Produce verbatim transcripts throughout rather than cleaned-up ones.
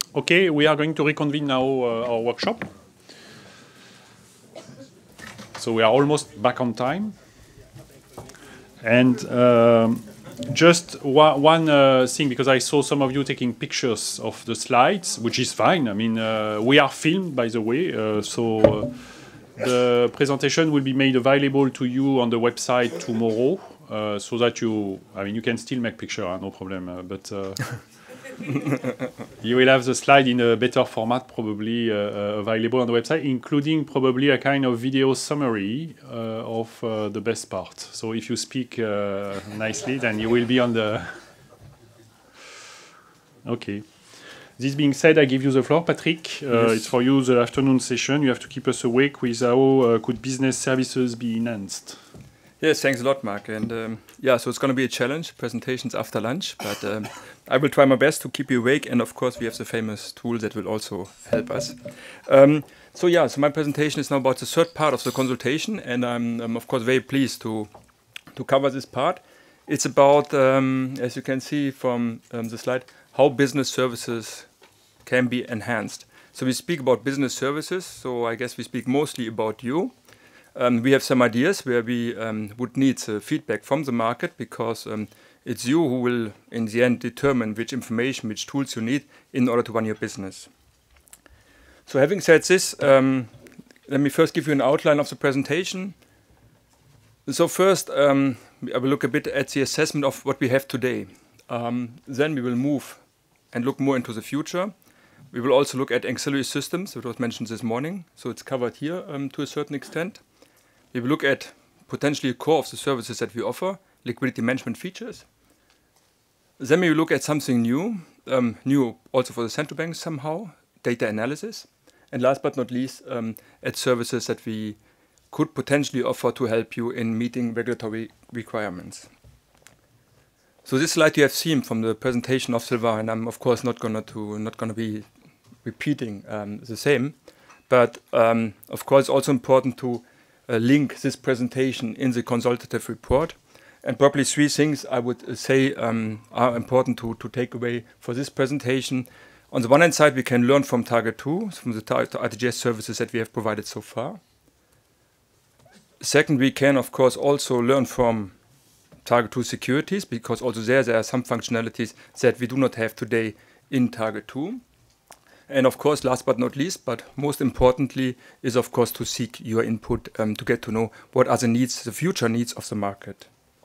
Okay, we are going to reconvene now uh, our workshop. So we are almost back on time. And um, just one, one uh, thing, because I saw some of you taking pictures of the slides, which is fine. I mean, uh, we are filmed, by the way, uh, so uh, the presentation will be made available to you on the website tomorrow, uh, so that you, I mean, you can still make picture, huh? No problem, uh, but uh, you will have the slide in a better format, probably uh, uh, available on the website, including probably a kind of video summary uh, of uh, the best part. So if you speak uh, nicely, then you will be on the... Okay. This being said, I give you the floor, Patrick. Uh, yes. It's for you, the afternoon session. You have to keep us awake with how uh, could business services be enhanced. Yes, thanks a lot, Mark. And um, yeah, so it's going to be a challenge, presentations after lunch, but um, I will try my best to keep you awake. And of course, we have the famous tool that will also help us. Um, so yeah, so my presentation is now about the third part of the consultation. And I'm, I'm of course, very pleased to, to cover this part. It's about, um, as you can see from um, the slide, how business services can be enhanced. So we speak about business services. So I guess we speak mostly about you. Um, we have some ideas where we um, would need uh, feedback from the market, because um, it's you who will, in the end, determine which information, which tools you need in order to run your business. So having said this, um, let me first give you an outline of the presentation. So first, um, I will look a bit at the assessment of what we have today. Um, then we will move and look more into the future. We will also look at auxiliary systems, which was mentioned this morning. So it's covered here um, to a certain extent. We will look at potentially a core of the services that we offer, liquidity management features. Then we will look at something new, um, new also for the central banks somehow, data analysis. And last but not least, um, at services that we could potentially offer to help you in meeting regulatory requirements. So this slide you have seen from the presentation of Sylvain, and I'm of course not going to not going to be repeating um, the same, but um, of course it's also important to Uh, link this presentation in the consultative report. And probably three things I would uh, say um, are important to, to take away for this presentation. On the one hand side, we can learn from Target two, from the R T G S services that we have provided so far. Second, we can of course also learn from Target two securities, because also there, there are some functionalities that we do not have today in Target two. And of course, last but not least, but most importantly, is of course to seek your input um, to get to know what are the needs, the future needs of the market.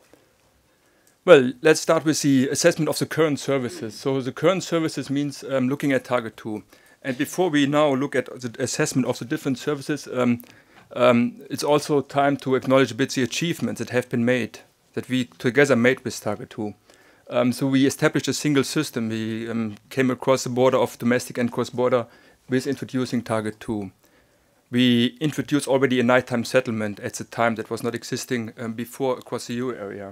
Well, let's start with the assessment of the current services. So the current services means um, looking at Target two. And before we now look at the assessment of the different services, um, um, it's also time to acknowledge a bit the achievements that have been made, that we together made with Target two. Um, so we established a single system. We um, came across the border of domestic and cross-border with introducing Target two. We introduced already a nighttime settlement at the time that was not existing um, before across the euro area.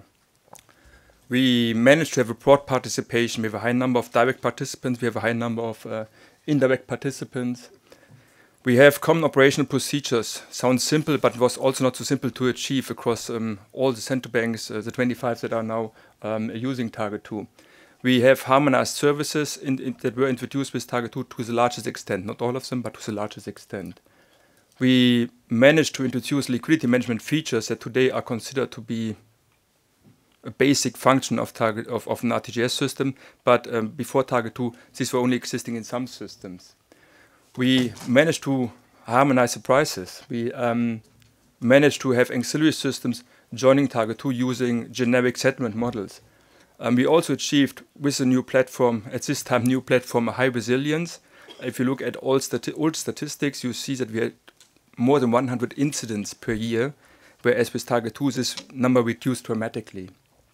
We managed to have a broad participation. We have a high number of direct participants. We have a high number of uh, indirect participants. We have common operational procedures. Sounds simple, but was also not so simple to achieve across um, all the central banks, uh, the twenty-five that are now um, using Target two. We have harmonized services in, in, that were introduced with Target two to the largest extent, not all of them, but to the largest extent. We managed to introduce liquidity management features that today are considered to be a basic function of, target, of, of an R T G S system, but um, before Target two, these were only existing in some systems. We managed to harmonize the prices. We um, managed to have auxiliary systems joining Target two using generic settlement models. Um, we also achieved, with the new platform, at this time new platform, a high resilience. If you look at all stati old statistics, you see that we had more than one hundred incidents per year, whereas with Target two, this number reduced dramatically.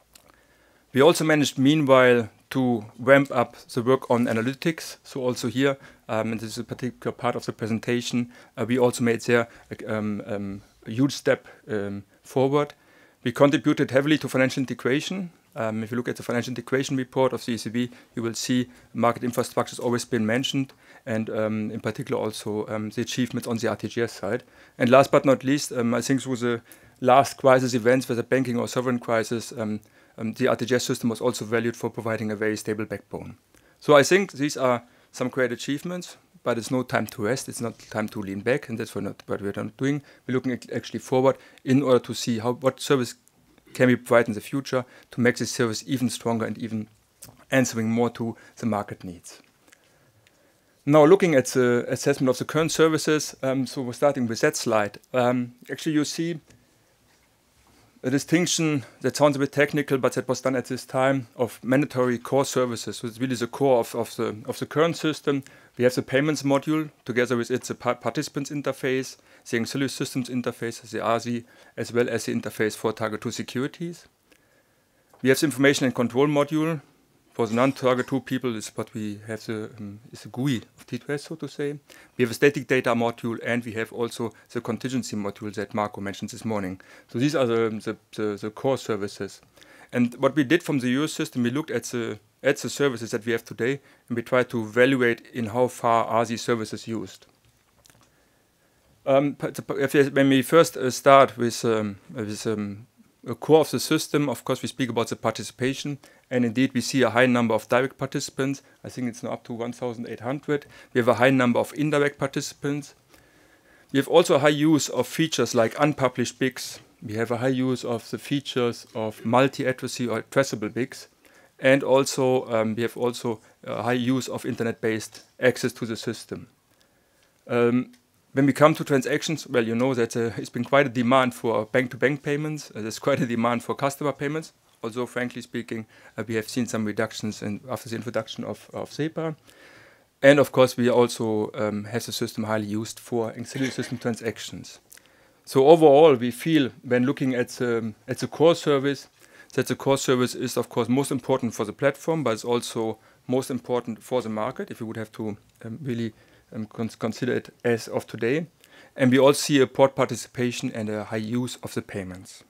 We also managed, meanwhile, to ramp up the work on analytics. So also here, um, and this is a particular part of the presentation, uh, we also made there um, um, a huge step um, forward. We contributed heavily to financial integration. Um, if you look at the financial integration report of the E C B, you will see market infrastructure has always been mentioned, and um, in particular also um, the achievements on the R T G S side. And last but not least, um, I think through the last crisis events, whether banking or sovereign crisis, um, um, the R T G S system was also valued for providing a very stable backbone. So I think these are some great achievements, but it's no time to rest, it's not time to lean back, and that's what, not, what we're not doing. We're looking actually forward in order to see how what service can we provide in the future to make this service even stronger and even answering more to the market needs. Now looking at the assessment of the current services, um, so we're starting with that slide. Um, actually you see a distinction that sounds a bit technical, but that was done at this time, of mandatory core services. So it's really the core of, of, the, of the current system. We have the payments module, together with it the participants interface, the auxiliary systems interface, the R S I, as well as the interface for target two securities. We have the information and control module. For the non-target two people, is what we have the um, is the G U I of T two S, so to say. We have a static data module, and we have also the contingency module that Marco mentioned this morning. So these are the, the, the, the core services. And what we did from the Euro system, we looked at the at the services that we have today, and we tried to evaluate in how far are these services used. Um, when we first uh, start with, um, with um, a core of the system, of course we speak about the participation, and indeed we see a high number of direct participants. I think it's now up to one thousand eight hundred. We have a high number of indirect participants. We have also a high use of features like unpublished B I Cs. We have a high use of the features of multi-addressee or traceable B I Cs. And also um, we have also a high use of internet-based access to the system. Um, When we come to transactions, well, you know that uh, it's been quite a demand for bank-to-bank payments. Uh, there's quite a demand for customer payments. Although, frankly speaking, uh, we have seen some reductions in, after the introduction of, of SEPA. And of course, we also um, have the system highly used for auxiliary system transactions. So overall, we feel when looking at, um, at the core service, that the core service is, of course, most important for the platform, but it's also most important for the market, if you would have to um, really Um, cons consider it as of today. And we also see a port participation and a high use of the payments.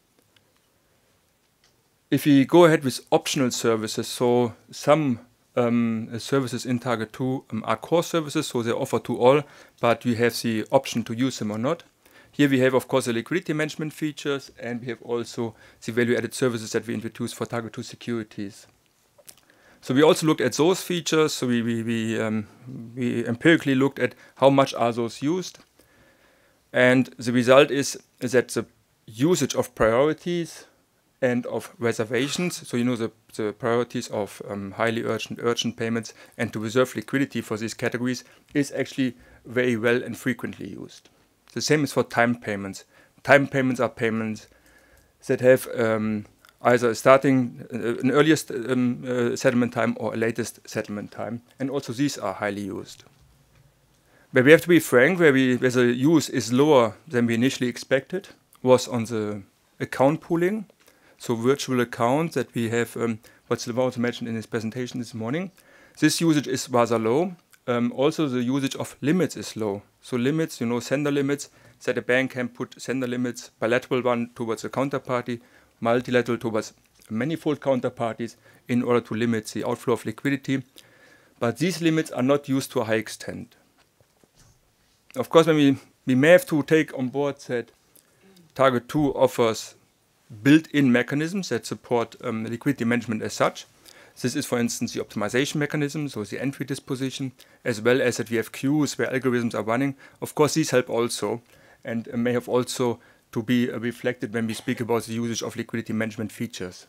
If we go ahead with optional services, so some um, services in Target two um, are core services, so they're offered to all, but we have the option to use them or not. Here we have, of course, the liquidity management features, and we have also the value-added services that we introduced for Target two securities. So we also looked at those features. So we we we, um, we empirically looked at how much are those used, and the result is, is that the usage of priorities and of reservations. So you know the the priorities of um, highly urgent urgent payments and to reserve liquidity for these categories is actually very well and frequently used. The same is for time payments. Time payments are payments that have um, either starting uh, an earliest um, uh, settlement time or a latest settlement time, and also these are highly used. Where we have to be frank, where, we, where the use is lower than we initially expected, was on the account pooling, so virtual accounts that we have, um, what Silvano mentioned in his presentation this morning. This usage is rather low. Um, also the usage of limits is low. So limits, you know, sender limits, that a bank can put sender limits, bilateral one towards a counterparty, multilateral towards manifold counterparties in order to limit the outflow of liquidity. But these limits are not used to a high extent. Of course, when we, we may have to take on board that Target two offers built-in mechanisms that support um, liquidity management as such. This is, for instance, the optimization mechanism, so the entry disposition, as well as that we have queues where algorithms are running. Of course, these help also, and uh, may have also to be uh, reflected when we speak about the usage of liquidity management features.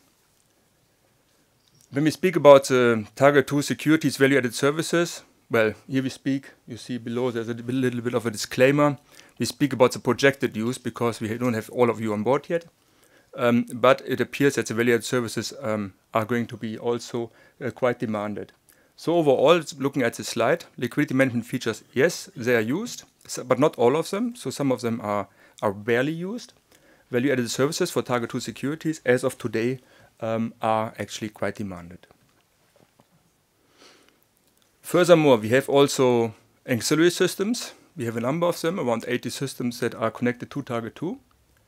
When we speak about the uh, Target two securities value-added services, well, here we speak, you see below there's a little bit of a disclaimer. We speak about the projected use because we don't have all of you on board yet. Um, but it appears that the value-added services um, are going to be also uh, quite demanded. So overall, looking at the slide, liquidity management features, yes, they are used, but not all of them. So some of them are, are barely used. Value-added services for Target two securities, as of today, um, are actually quite demanded. Furthermore, we have also auxiliary systems. We have a number of them, around eighty systems that are connected to Target two.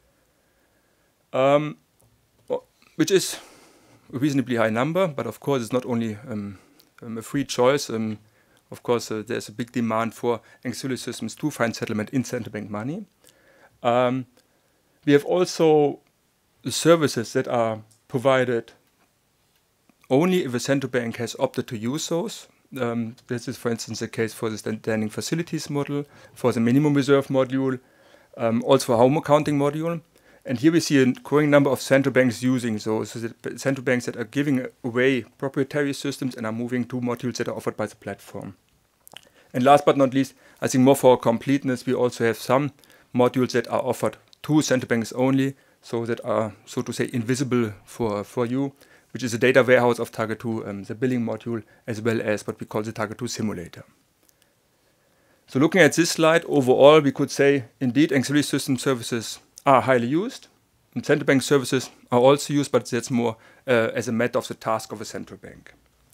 Um, which is a reasonably high number, but of course it's not only um, um, a free choice. Um, of course uh, there's a big demand for auxiliary systems to find settlement in central bank money. Um, we have also the services that are provided only if a central bank has opted to use those. Um, this is, for instance, the case for the standing facilities model, for the minimum reserve module, um, also for home accounting module. And here we see a growing number of central banks using those. So the central banks that are giving away proprietary systems and are moving to modules that are offered by the platform. And last but not least, I think more for completeness, we also have some modules that are offered to central banks only, so that are, so to say, invisible for, for you, which is a data warehouse of Target two, um, the billing module, as well as what we call the Target two simulator. So looking at this slide, overall, we could say, indeed, auxiliary system services are highly used. And central bank services are also used, but that's more uh, as a matter of the task of a central bank.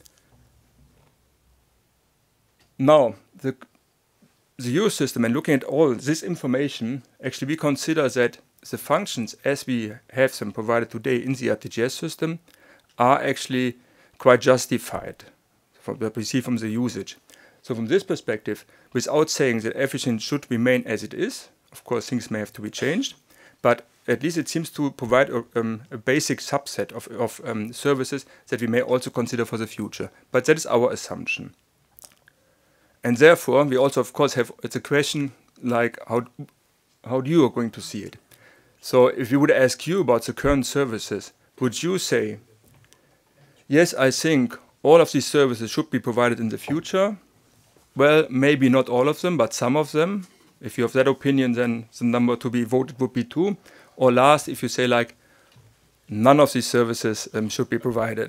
Now, the, the Euro system, and looking at all this information, actually we consider that the functions as we have them provided today in the R T G S system are actually quite justified from what we see from the usage. So from this perspective, without saying that everything should remain as it is, of course things may have to be changed, but at least it seems to provide a, um, a basic subset of, of um, services that we may also consider for the future. But that is our assumption. And therefore, we also, of course, have it's a question like how, how you are going to see it. So if we would ask you about the current services, would you say, yes, I think all of these services should be provided in the future? Well, maybe not all of them, but some of them. If you have that opinion, then the number to be voted would be two. Or last, if you say like, none of these services um, should be provided.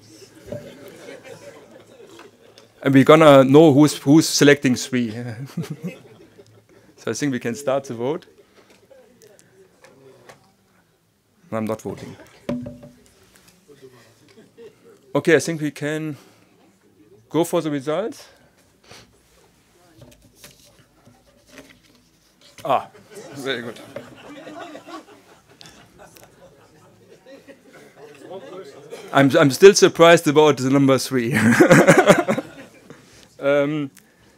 And we're gonna know who's, who's selecting three. So I think we can start the vote. I'm not voting. Okay, I think we can go for the results. Ah, very good. I'm, I'm still surprised about the number three. um,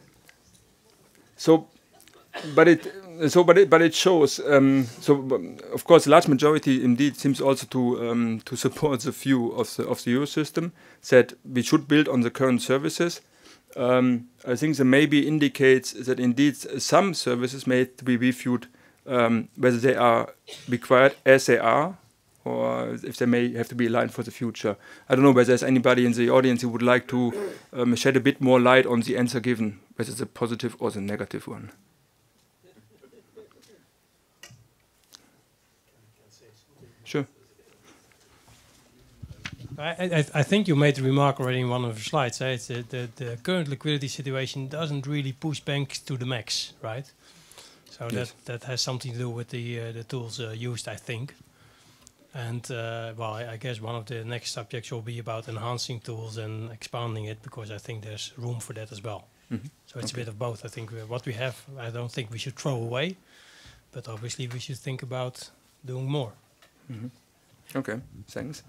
so, but it, so but it, but it shows. Um, so, of course, the large majority indeed seems also to um, to support the view of the of the Euro system that we should build on the current services. Um, I think the maybe indicates that indeed some services may have to be reviewed, um, whether they are required as they are, or if they may have to be aligned for the future. I don't know whether there's anybody in the audience who would like to um, shed a bit more light on the answer given, whether it's a positive or the negative one. Sure. I, I, I think you made the remark already in one of the slides. Eh? It's the, the, the current liquidity situation doesn't really push banks to the max, right? So yes. that, that has something to do with the, uh, the tools uh, used, I think. And uh, well, I, I guess one of the next subjects will be about enhancing tools and expanding it, because I think there's room for that as well. Mm-hmm. So it's okay. A bit of both. I think what we have, I don't think we should throw away, but obviously we should think about doing more. Mm-hmm. Okay, thanks.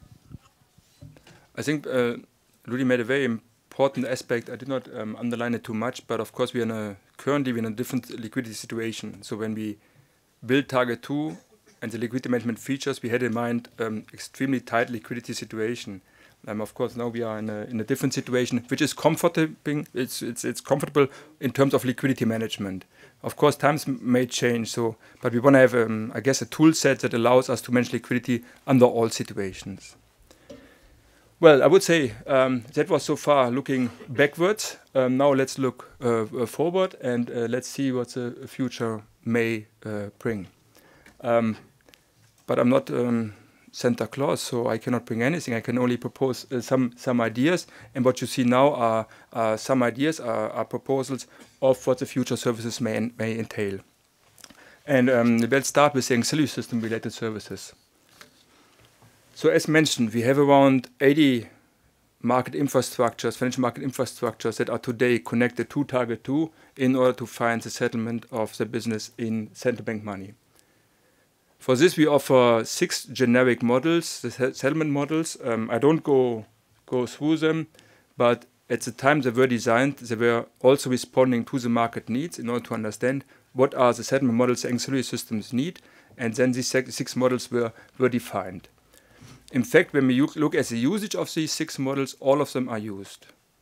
I think uh, Rudy made a very important aspect. I did not um, underline it too much, but of course we are in a, currently we're in a different liquidity situation. So when we build Target two and the liquidity management features, we had in mind um, extremely tight liquidity situation. Um, of course now we are in a, in a different situation, which is comforting. It's, it's, it's comfortable in terms of liquidity management. Of course times may change, so but we want to have, um, I guess, a tool set that allows us to manage liquidity under all situations. Well, I would say um, that was so far looking backwards. Um, now let's look uh, uh, forward and uh, let's see what the future may uh, bring. Um, but I'm not um, Santa Claus, so I cannot bring anything. I can only propose uh, some some ideas. And what you see now are, are some ideas, are, are proposals of what the future services may, may entail. And um, let's start with the auxiliary system related services. So as mentioned, we have around eighty market infrastructures, financial market infrastructures that are today connected to Target two in order to finance the settlement of the business in central bank money. For this, we offer six generic models, the settlement models. Um, I don't go, go through them, but at the time they were designed, they were also responding to the market needs in order to understand what are the settlement models the auxiliary systems need, and then these six models were, were defined. In fact, when we look at the usage of these six models, all of them are used.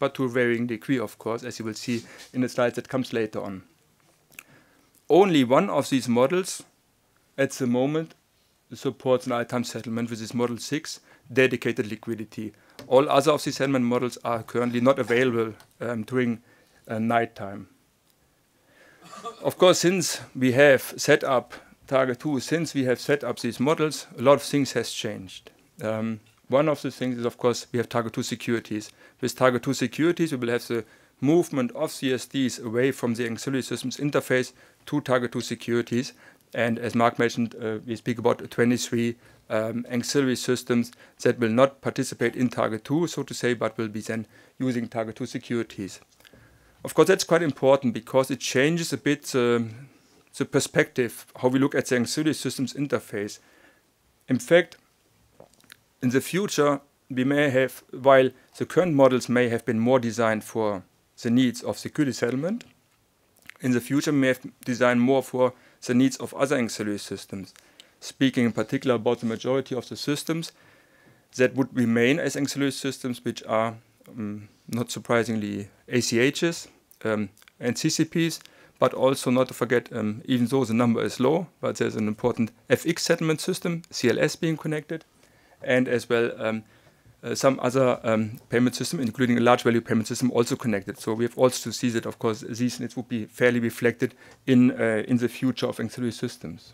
but to a varying degree, of course, as you will see in the slides that comes later on. Only one of these models at the moment supports an nighttime settlement, which is model six, dedicated liquidity. All other of these settlement models are currently not available um, during uh, nighttime. Of course, since we have set up Target two, since we have set up these models, a lot of things has changed. Um, one of the things is, of course, we have Target two securities. With Target two securities, we will have the movement of C S Ds away from the ancillary systems interface to Target two securities. And as Mark mentioned, uh, we speak about twenty-three um, ancillary systems that will not participate in Target two, so to say, but will be then using Target two securities. Of course, that's quite important because it changes a bit uh, the perspective, how we look at the ancillary systems interface. In fact, in the future, we may have, while the current models may have been more designed for the needs of security settlement, in the future we may have designed more for the needs of other ancillary systems. Speaking in particular about the majority of the systems that would remain as ancillary systems, which are, um, not surprisingly, A C Hs um, and C C Ps, but also not to forget, um, even though the number is low, but there's an important F X settlement system, C L S, being connected, and as well um, uh, some other um, payment system, including a large value payment system, also connected. So we have also to see that, of course, these needs would be fairly reflected in, uh, in the future of ancillary systems.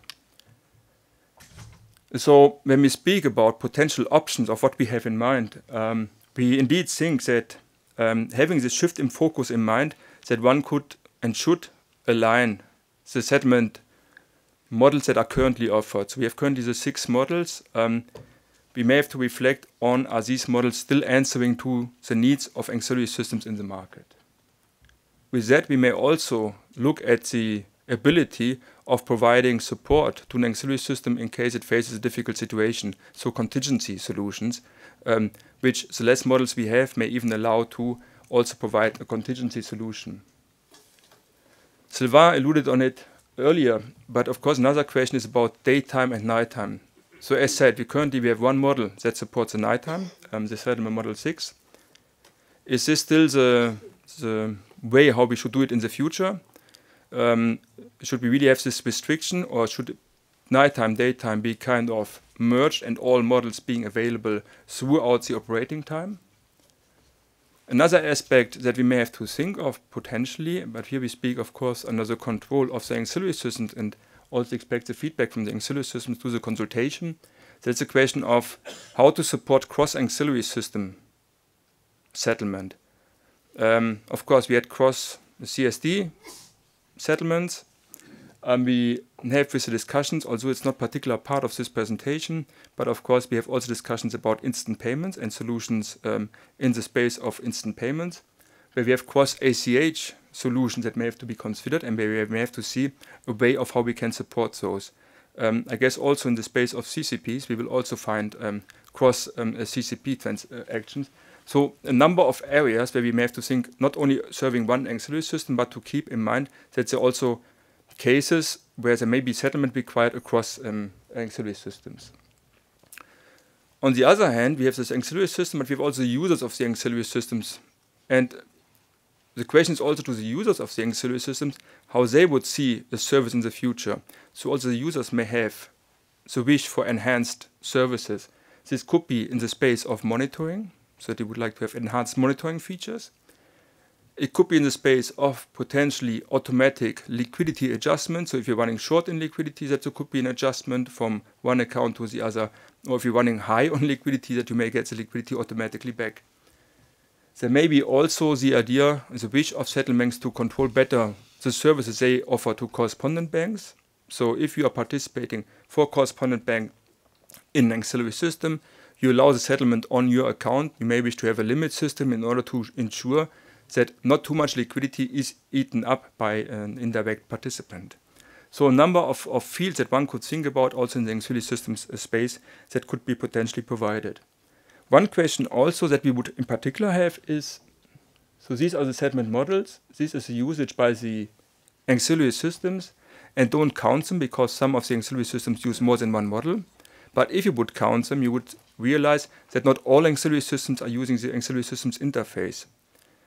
So when we speak about potential options of what we have in mind, um, we indeed think that um, having this shift in focus in mind, that one could and should align the settlement models that are currently offered. So we have currently the six models. Um, we may have to reflect on, are these models still answering to the needs of ancillary systems in the market? With that, we may also look at the ability of providing support to an ancillary system in case it faces a difficult situation, so contingency solutions, um, which the less models we have may even allow to also provide a contingency solution. Sylvain alluded on it earlier, but of course another question is about daytime and nighttime. So as said, we currently we have one model that supports the nighttime, um, the settlement model six. Is this still the, the way how we should do it in the future? Um, should we really have this restriction, or should nighttime, daytime be kind of merged and all models being available throughout the operating time? Another aspect that we may have to think of potentially, but here we speak, of course, under the control of the ancillary systems and also expect the feedback from the ancillary systems to the consultation. That's a question of how to support cross-ancillary system settlement. Um, of course, we had cross C S D settlements. Um, we have with the discussions, although it's not particular part of this presentation, but of course we have also discussions about instant payments and solutions um, in the space of instant payments, where we have cross A C H solutions that may have to be considered, and where we may have to see a way of how we can support those. Um, I guess also in the space of C C Ps, we will also find um, cross um, uh, C C P transactions. So a number of areas where we may have to think not only serving one ancillary system, but to keep in mind that there are also cases where there may be settlement required across um, ancillary systems. On the other hand, we have this ancillary system, but we have also users of the ancillary systems. And the question is also to the users of the ancillary systems, how they would see the service in the future. So also the users may have the wish for enhanced services. This could be in the space of monitoring, so they would like to have enhanced monitoring features. It could be in the space of potentially automatic liquidity adjustment. So if you're running short in liquidity, that there could be an adjustment from one account to the other. Or if you're running high on liquidity, that you may get the liquidity automatically back. There may be also the idea, the wish of settlements to control better the services they offer to correspondent banks. So if you are participating for a correspondent bank in an ancillary system, you allow the settlement on your account. You may wish to have a limit system in order to ensure that not too much liquidity is eaten up by an indirect participant. So a number of, of fields that one could think about also in the ancillary systems space that could be potentially provided. One question also that we would in particular have is, so these are the settlement models, this is the usage by the ancillary systems, and don't count them because some of the ancillary systems use more than one model. But if you would count them, you would realize that not all ancillary systems are using the ancillary systems interface.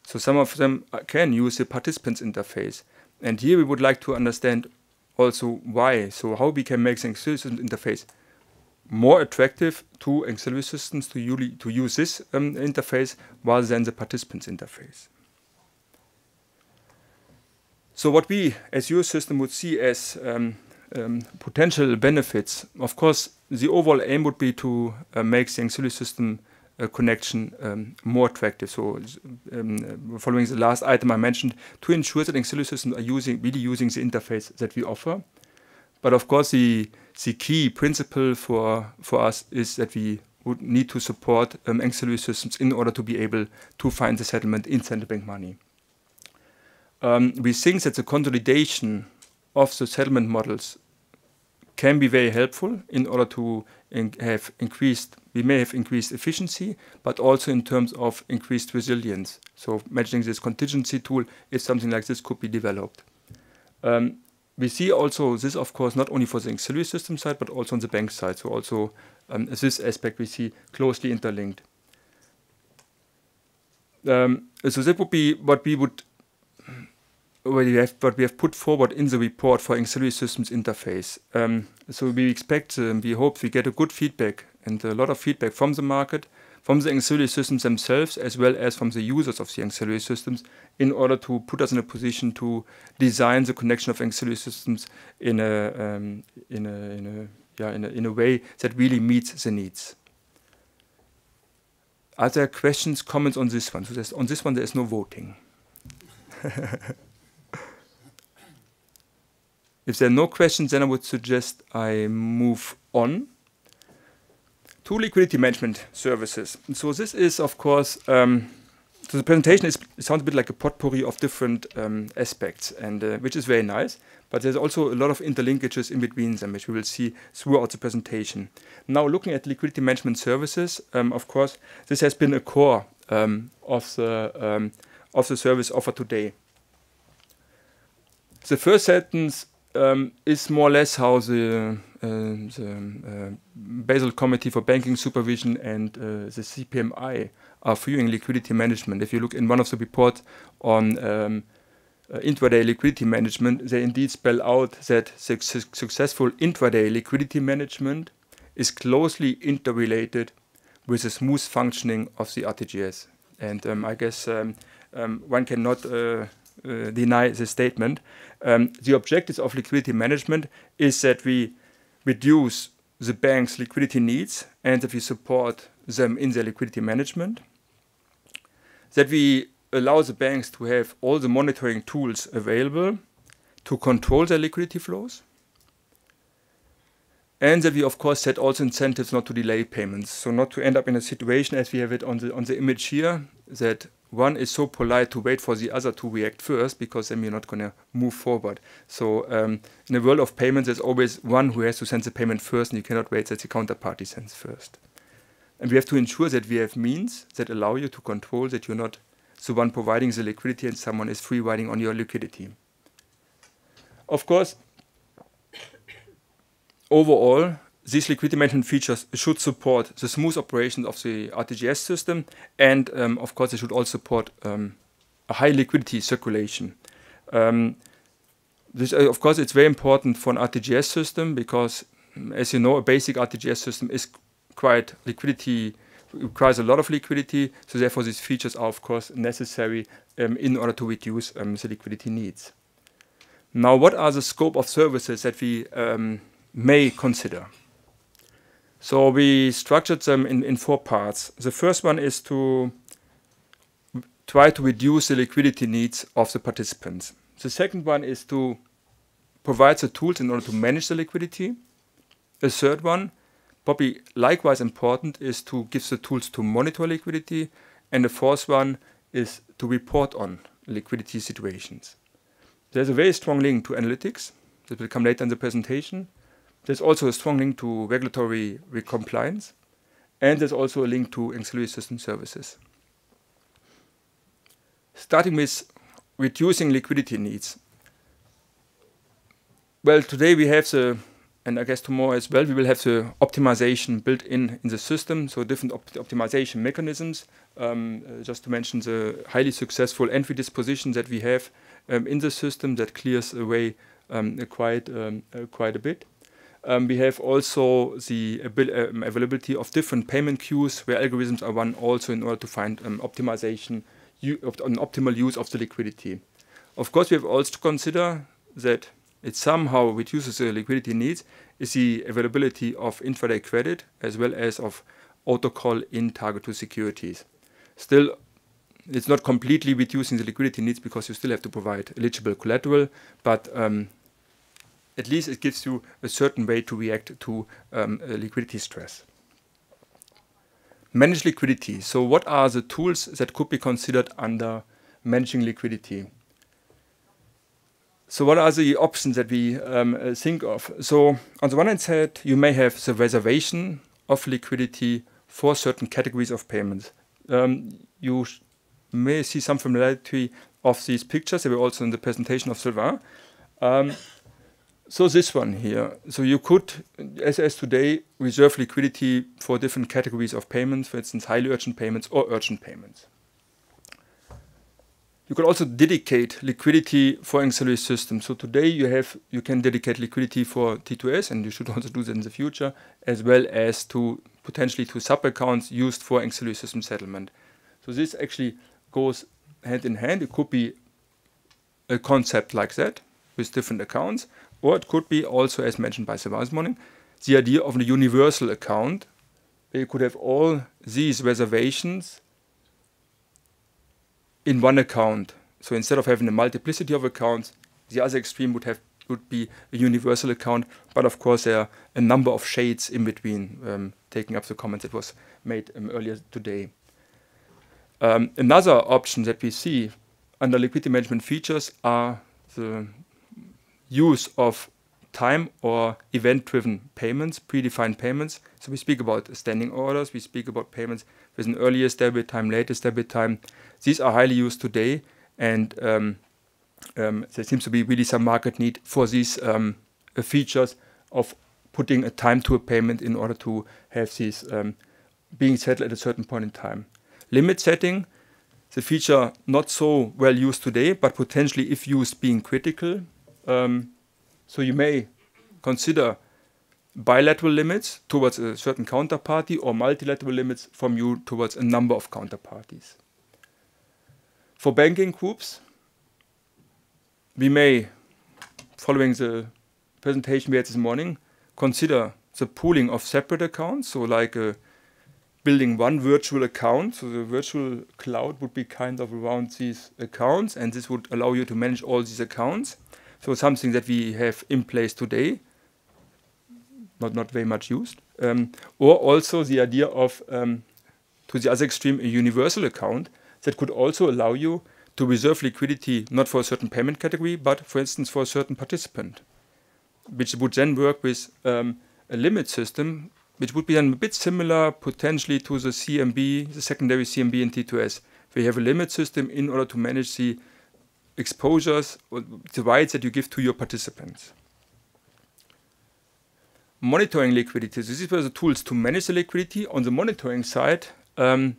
So some of them can use the participants interface. And here we would like to understand also why. So how we can make the auxiliary system interface more attractive to auxiliary systems to, uli to use this um, interface rather than the participants interface. So what we as your system would see as um, um, potential benefits, of course, the overall aim would be to uh, make the auxiliary system uh, connection um, more attractive. So um, following the last item I mentioned, to ensure that auxiliary systems are using, really using the interface that we offer. But of course, the, the key principle for, for us is that we would need to support um, auxiliary systems in order to be able to find the settlement in central bank money. Um, we think that the consolidation of the settlement models can be very helpful in order to in have increased, we may have increased efficiency, but also in terms of increased resilience. So mentioning this contingency tool, if something like this could be developed. Um, we see also this, of course, not only for the auxiliary system side, but also on the bank side. So also um, this aspect we see closely interlinked. Um, so that would be what we would What we, have, what we have put forward in the report for auxiliary systems interface. Um, so we expect, um, we hope we get a good feedback and a lot of feedback from the market, from the auxiliary systems themselves, as well as from the users of the auxiliary systems, in order to put us in a position to design the connection of auxiliary systems in a, um, in a, in a, yeah, in a, in a way that really meets the needs. Are there questions, comments on this one? So there's, on this one there is no voting. If there are no questions, then I would suggest I move on to liquidity management services. So this is, of course, um, so the presentation is, it sounds a bit like a potpourri of different um, aspects, and uh, which is very nice. But there's also a lot of interlinkages in between them, which we will see throughout the presentation. Now, looking at liquidity management services, um, of course, this has been a core um, of the um, of the service offered today. The first sentence Um, is more or less how the, uh, the uh, Basel Committee for Banking Supervision and uh, the C P M I are viewing liquidity management. If you look in one of the reports on um, uh, intraday liquidity management, they indeed spell out that su successful intraday liquidity management is closely interrelated with the smooth functioning of the R T G S. And um, I guess um, um, one cannot uh, uh, deny this statement. Um, the objectives of liquidity management is that we reduce the bank's liquidity needs and that we support them in their liquidity management, that we allow the banks to have all the monitoring tools available to control their liquidity flows, and that we of course set also incentives not to delay payments, so not to end up in a situation as we have it on the on the image here, that one is so polite to wait for the other to react first, because then we're not going to move forward. So um, in the world of payments, there's always one who has to send the payment first, and you cannot wait that the counterparty sends first. And we have to ensure that we have means that allow you to control that you're not the one providing the liquidity and someone is free riding on your liquidity. Of course, overall, these liquidity management features should support the smooth operation of the R T G S system, and um, of course they should also support um, a high liquidity circulation. Um, this, uh, of course, it's very important for an R T G S system because, as you know, a basic R T G S system is quite liquidity, requires a lot of liquidity, so therefore these features are of course necessary um, in order to reduce um, the liquidity needs. Now, what are the scope of services that we um, may consider? So we structured them in, in four parts. The first one is to try to reduce the liquidity needs of the participants. The second one is to provide the tools in order to manage the liquidity. The third one, probably likewise important, is to give the tools to monitor liquidity. And the fourth one is to report on liquidity situations. There's a very strong link to analytics that will come later in the presentation. There's also a strong link to regulatory compliance, and there's also a link to auxiliary system services. Starting with reducing liquidity needs. Well, today we have the and I guess tomorrow as well, we will have the optimization built in in the system, so different op optimization mechanisms. Um, uh, just to mention the highly successful entry disposition that we have um, in the system that clears away um, quite um, uh, quite a bit. Um, we have also the um, availability of different payment queues where algorithms are run also in order to find um, optimization, an optimal use of the liquidity. Of course, we have also to consider that it somehow reduces the liquidity needs is the availability of intraday credit as well as of autocall in target two securities. Still, it's not completely reducing the liquidity needs because you still have to provide eligible collateral, but um, at least it gives you a certain way to react to um, liquidity stress. Manage liquidity. So what are the tools that could be considered under managing liquidity? So what are the options that we um, uh, think of? So on the one hand side, you may have the reservation of liquidity for certain categories of payments. Um, you may see some familiarity of these pictures. They were also in the presentation of Sylvain. Um, so this one here. So you could, as, as today, reserve liquidity for different categories of payments, for instance, highly urgent payments or urgent payments. You could also dedicate liquidity for ancillary systems. So today you have you can dedicate liquidity for T two S, and you should also do that in the future, as well as to potentially to sub-accounts used for ancillary system settlement. So this actually goes hand in hand. It could be a concept like that with different accounts, or it could be also, as mentioned by Sylvain this morning, the idea of a universal account where you could have all these reservations in one account. So instead of having a multiplicity of accounts, the other extreme would have would be a universal account. But of course, there are a number of shades in between, um, taking up the comment that was made um, earlier today. Um, another option that we see under liquidity management features are the use of time or event-driven payments, predefined payments. So we speak about standing orders, we speak about payments with an earliest debit time, latest debit time. These are highly used today, and um, um, there seems to be really some market need for these um, uh, features of putting a time to a payment in order to have these um, being settled at a certain point in time. Limit setting, the feature not so well used today, but potentially if used being critical. Um, so you may consider bilateral limits towards a certain counterparty or multilateral limits from you towards a number of counterparties. For banking groups, we may, following the presentation we had this morning, consider the pooling of separate accounts, so like uh, building one virtual account. So the virtual cloud would be kind of around these accounts, and this would allow you to manage all these accounts. So something that we have in place today, not, not very much used. Um, or also the idea of, um, to the other extreme, a universal account that could also allow you to reserve liquidity not for a certain payment category, but for instance for a certain participant, which would then work with um, a limit system, which would be then a bit similar potentially to the C M B, the secondary C M B in T two S, where you have a limit system in order to manage the exposures or the rights that you give to your participants. Monitoring liquidity. So these were the tools to manage the liquidity. On the monitoring side, um,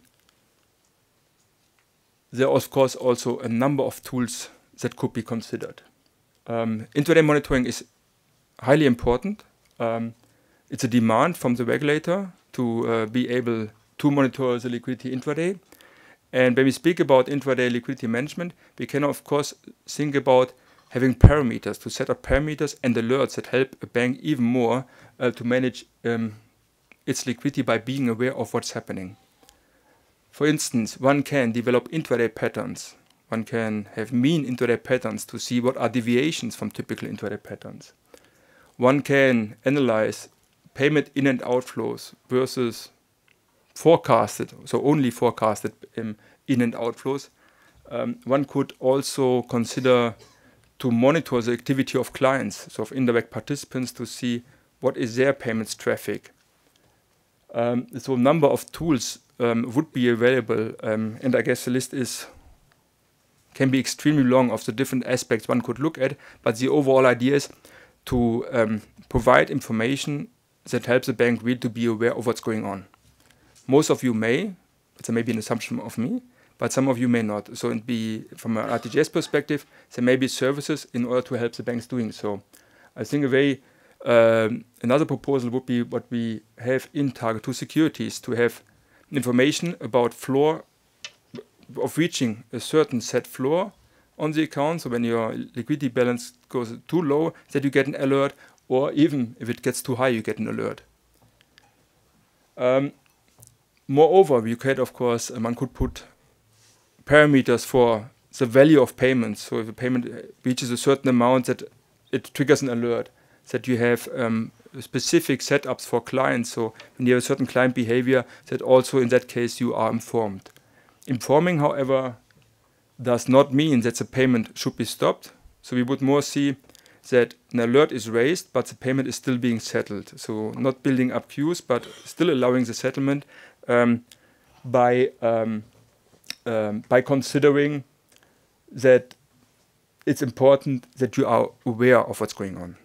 there are of course also a number of tools that could be considered. Um, intraday monitoring is highly important. Um, it's a demand from the regulator to uh, be able to monitor the liquidity intraday. And when we speak about intraday liquidity management, we can of course think about having parameters, to set up parameters and alerts that help a bank even more uh, to manage um, its liquidity by being aware of what's happening. For instance, one can develop intraday patterns. One can have mean intraday patterns to see what are deviations from typical intraday patterns. One can analyze payment in and outflows versus forecasted, so only forecasted um, in and outflows. Um, one could also consider to monitor the activity of clients, so of indirect participants, to see what is their payments traffic. Um, so a number of tools um, would be available, um, and I guess the list is can be extremely long of the different aspects one could look at, but the overall idea is to um, provide information that helps the bank really to be aware of what's going on. Most of you may, it's maybe an assumption of me, but some of you may not. So it be from an R T G S perspective, there may be services in order to help the banks doing so. I think a very um, another proposal would be what we have in Target two securities, to have information about floor of reaching a certain set floor on the account. So when your liquidity balance goes too low, that you get an alert, or even if it gets too high, you get an alert. Um, moreover, you could, of course, uh, one could put parameters for the value of payments. So if a payment reaches a certain amount, that it triggers an alert. That you have um, specific setups for clients. So when you have a certain client behavior, that also in that case you are informed. Informing, however, does not mean that the payment should be stopped. So we would more see that an alert is raised, but the payment is still being settled. So not building up queues, but still allowing the settlement um, by um, um, by considering that it's important that you are aware of what's going on.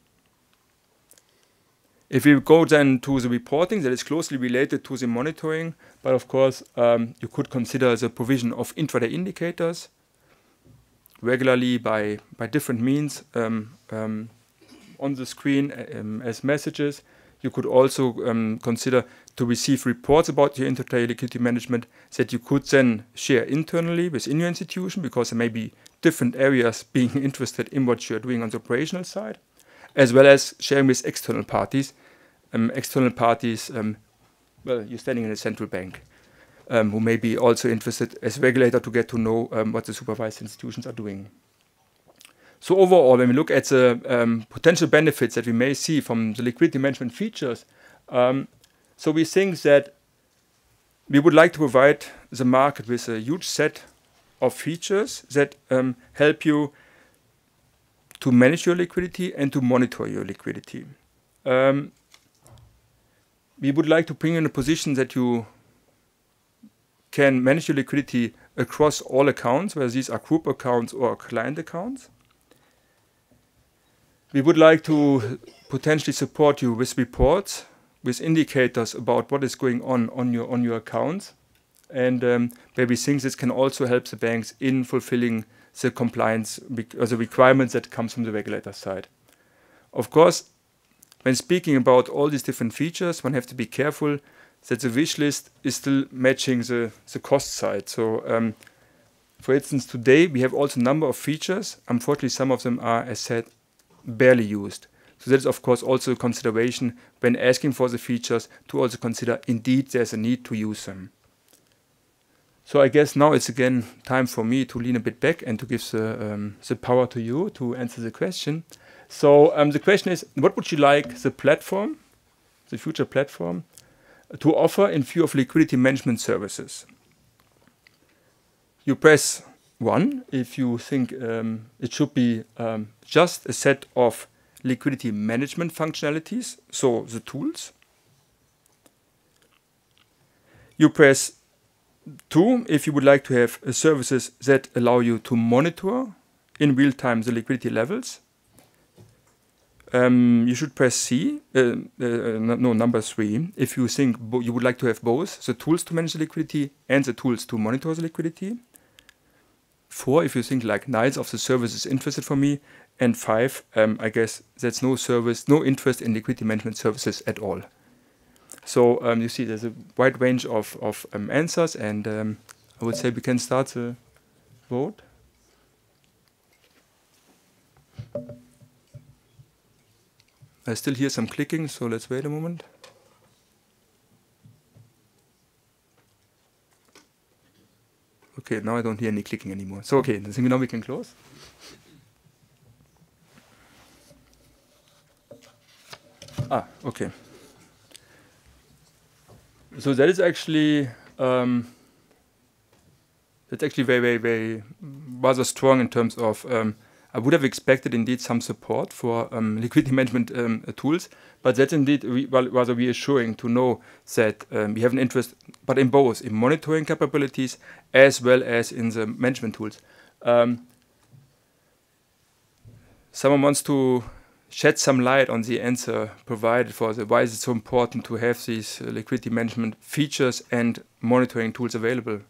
If we go then to the reporting, that is closely related to the monitoring, but of course um, you could consider the provision of intraday indicators regularly by, by different means um, um, on the screen um, as messages. You could also um, consider to receive reports about your intraday liquidity management that you could then share internally within your institution, because there may be different areas being interested in what you're doing on the operational side, as well as sharing with external parties. Um, external parties, um, well, you're standing in a central bank, um, who may be also interested as regulator to get to know um, what the supervised institutions are doing. So overall, when we look at the um, potential benefits that we may see from the liquidity management features, um, so we think that we would like to provide the market with a huge set of features that um, help you to manage your liquidity and to monitor your liquidity. Um, we would like to bring you in a position that you can manage your liquidity across all accounts, whether these are group accounts or client accounts. We would like to potentially support you with reports, with indicators about what is going on on your, on your accounts, and um, where we think this can also help the banks in fulfilling the compliance or the requirements that comes from the regulator side. Of course, when speaking about all these different features, one has to be careful that the wish list is still matching the, the cost side. So, um, for instance, today we have also a number of features. Unfortunately, some of them are, as said, barely used. So that is, of course, also a consideration when asking for the features, to also consider indeed there's a need to use them. So I guess now it's again time for me to lean a bit back and to give the, um, the power to you to answer the question. So um, the question is, what would you like the platform, the future platform, to offer in view of liquidity management services? You press one if you think um, it should be um, just a set of liquidity management functionalities, so the tools. You press two if you would like to have uh, services that allow you to monitor in real time the liquidity levels. Um, you should press C, uh, uh, no, number three, if you think you would like to have both the tools to manage the liquidity and the tools to monitor the liquidity. Four, if you think like neither of the services is interested for me. And five, um, I guess that's no service, no interest in liquidity management services at all. So um, you see there's a wide range of, of um, answers, and um, I would say we can start the vote. I still hear some clicking, so let's wait a moment. Okay, now I don't hear any clicking anymore. So okay, I think now we can close. Ah, okay. So that is actually um, that's actually very, very, very rather strong in terms of. Um, I would have expected indeed some support for um, liquidity management um, tools, but that's indeed re rather reassuring to know that um, we have an interest, but in both, in monitoring capabilities as well as in the management tools. Um, someone wants to shed some light on the answer provided for the why is it so important to have these uh, liquidity management features and monitoring tools available?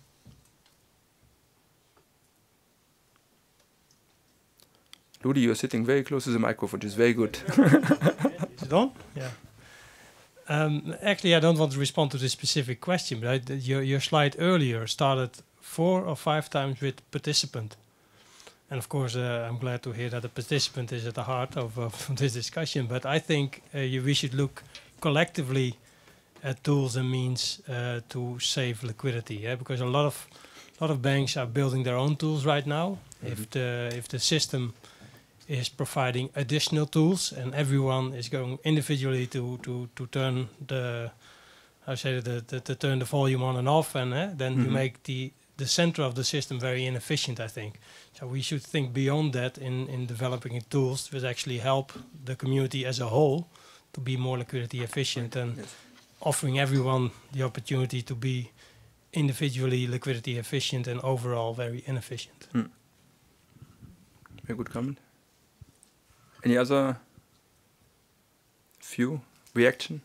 Ludi, you're sitting very close to the microphone, which is very good. Is it on? Yeah. Um, actually, I don't want to respond to this specific question, but I, th- your, your slide earlier started four or five times with participant. And of course, uh, I'm glad to hear that the participant is at the heart of, of this discussion. But I think uh, you, we should look collectively at tools and means uh, to save liquidity. Yeah? Because a lot of lot of banks are building their own tools right now. Mm-hmm. If the if the system is providing additional tools and everyone is going individually to to to turn the how say the, the to turn the volume on and off, and uh, then mm-hmm. you make the the center of the system very inefficient, I think. So we should think beyond that in, in developing tools which actually help the community as a whole to be more liquidity efficient and yes. offering everyone the opportunity to be individually liquidity efficient and overall very inefficient. Mm. Very good comment. Any other few reaction?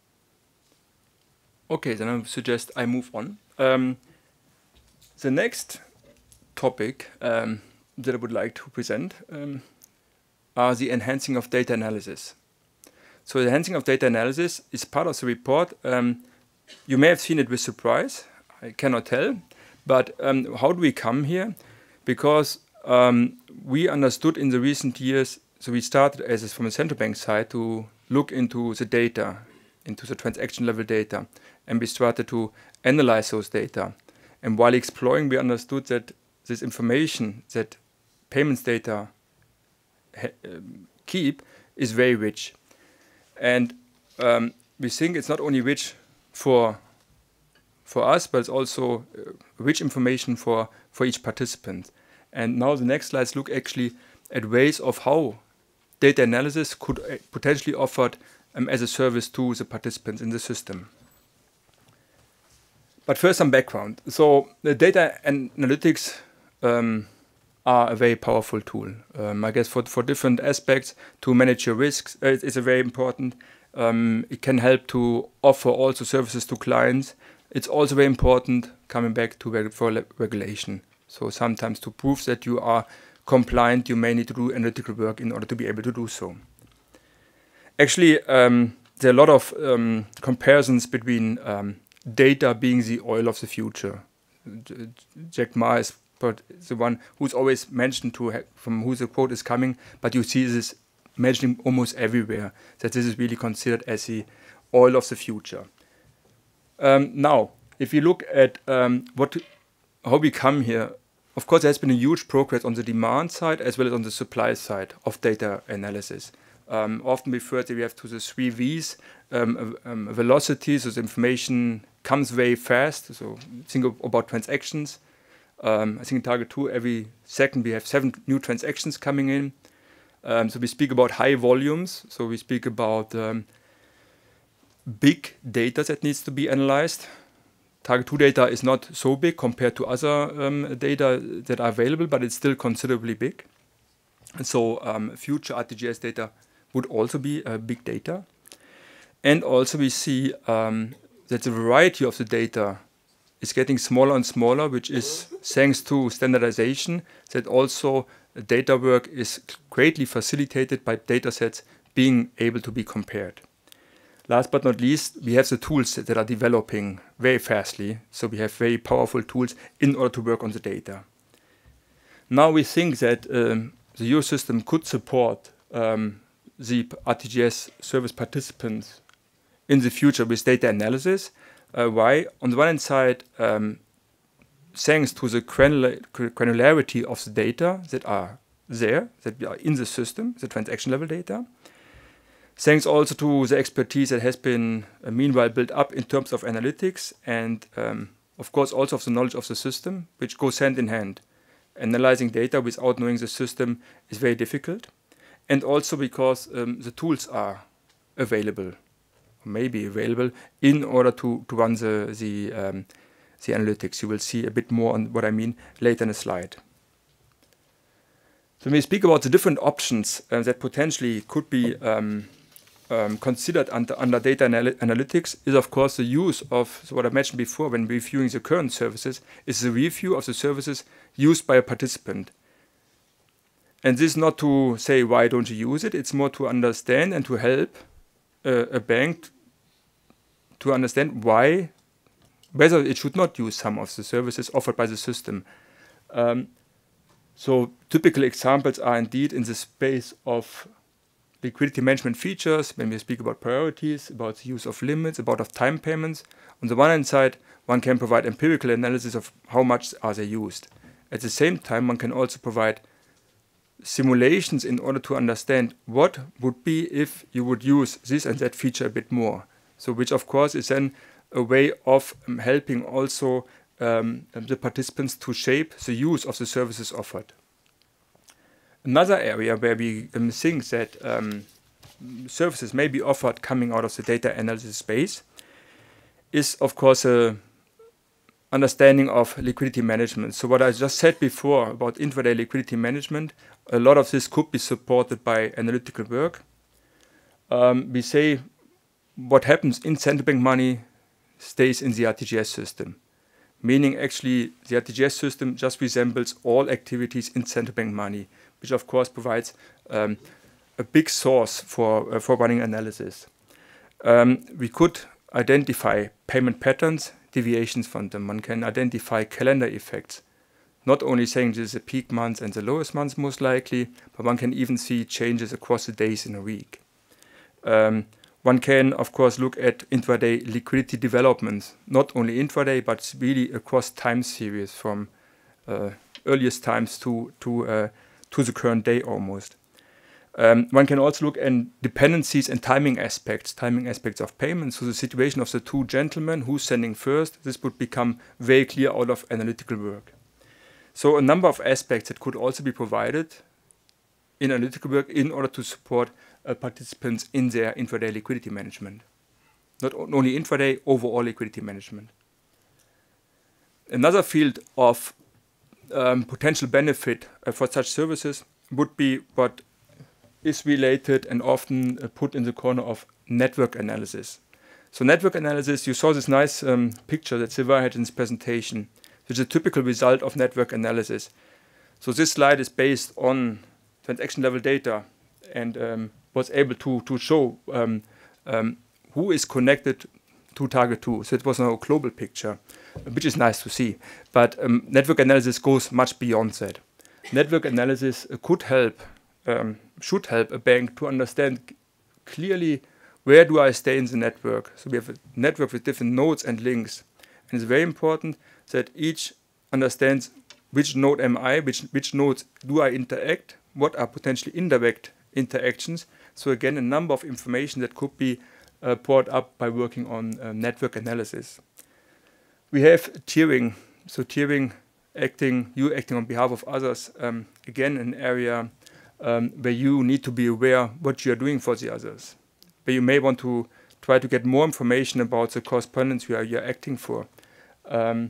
Okay, then I suggest I move on. Um, The next topic um, that I would like to present um, are the enhancing of data analysis. So the enhancing of data analysis is part of the report. Um, you may have seen it with surprise, I cannot tell, but um, how do we come here? Because um, we understood in the recent years, so we started as a, from a central bank side to look into the data, into the transaction level data, and we started to analyze those data. And while exploring, we understood that this information that payments data um, keep is very rich. And um, we think it's not only rich for, for us, but it's also uh, rich information for, for each participant. And now the next slides look actually at ways of how data analysis could uh, potentially offered um, as a service to the participants in the system. But first, some background. So the data analytics um, are a very powerful tool. Um, I guess for for different aspects, to manage your risks uh, is a very important. Um, it can help to offer also services to clients. It's also very important coming back to reg for regulation. So sometimes to prove that you are compliant, you may need to do analytical work in order to be able to do so. Actually, um, there are a lot of um, comparisons between um, data being the oil of the future. Jack Ma is the one who's always mentioned to from who the quote is coming, but you see this mentioning almost everywhere, that this is really considered as the oil of the future. Um, now, if you look at um, what, how we come here, of course there's been a huge progress on the demand side as well as on the supply side of data analysis. Um, often referred to, we have to the three V's, um, um, velocity, so the information comes very fast, so think of, about transactions. Um, I think in target two, every second we have seven new transactions coming in. Um, so we speak about high volumes, so we speak about um, big data that needs to be analyzed. Target two data is not so big compared to other um, data that are available, but it's still considerably big. And so um, future R T G S data would also be uh, big data. And also we see um, that the variety of the data is getting smaller and smaller, which is thanks to standardization, that also data work is greatly facilitated by data sets being able to be compared. Last but not least, we have the tools that are developing very fastly. So we have very powerful tools in order to work on the data. Now we think that um, the Euro system could support um, the R T G S service participants in the future with data analysis. Uh, why? On the one hand side, um, thanks to the granular granularity of the data that are there, that are in the system, the transaction level data. Thanks also to the expertise that has been uh, meanwhile built up in terms of analytics and um, of course also of the knowledge of the system, which goes hand in hand. Analyzing data without knowing the system is very difficult. And also because um, the tools are available, or maybe available, in order to, to run the, the, um, the analytics. You will see a bit more on what I mean later in the slide. So when we speak about the different options uh, that potentially could be um, um, considered under, under data anal analytics is of course the use of, so what I mentioned before when reviewing the current services, is the review of the services used by a participant. And this is not to say why don't you use it, it's more to understand and to help uh, a bank to understand why, whether it should not use some of the services offered by the system. Um, so typical examples are indeed in the space of liquidity management features, when we speak about priorities, about the use of limits, about of time payments. On the one hand side, one can provide empirical analysis of how much are they used. At the same time, one can also provide simulations in order to understand what would be if you would use this and that feature a bit more. So which of course is then a way of um, helping also um, the participants to shape the use of the services offered. Another area where we um, think that um, services may be offered coming out of the data analysis space is of course a understanding of liquidity management. So what I just said before about intraday liquidity management, a lot of this could be supported by analytical work. Um, we say what happens in central bank money stays in the R T G S system, meaning actually the R T G S system just resembles all activities in central bank money, which of course provides um, a big source for, uh, for running analysis. Um, we could identify payment patterns, deviations from them. One can identify calendar effects, not only saying this is the peak months and the lowest months most likely, but one can even see changes across the days in a week. Um, one can, of course, look at intraday liquidity developments, not only intraday, but really across time series from uh, earliest times to, to, uh, to the current day almost. Um, one can also look at dependencies and timing aspects, timing aspects of payments. So the situation of the two gentlemen, who's sending first, this would become very clear out of analytical work. So a number of aspects that could also be provided in analytical work in order to support uh, participants in their intraday liquidity management. Not only intraday, overall liquidity management. Another field of um, potential benefit uh, for such services would be what is related and often uh, put in the corner of network analysis. So network analysis, you saw this nice um, picture that Silva had in his presentation, which is a typical result of network analysis. So this slide is based on transaction level data and um, was able to, to show um, um, who is connected to target two. So it was now a global picture, which is nice to see. But um, network analysis goes much beyond that. Network analysis uh, could help Um, should help a bank to understand clearly where do I stay in the network. So we have a network with different nodes and links. And it's very important that each understands which node am I, which, which nodes do I interact, what are potentially indirect interactions. So again, a number of information that could be uh, brought up by working on uh, network analysis. We have tiering. So tiering, acting, you acting on behalf of others. Um, again, an area Um, where you need to be aware what you are doing for the others, where you may want to try to get more information about the correspondence you are, you are acting for. Um,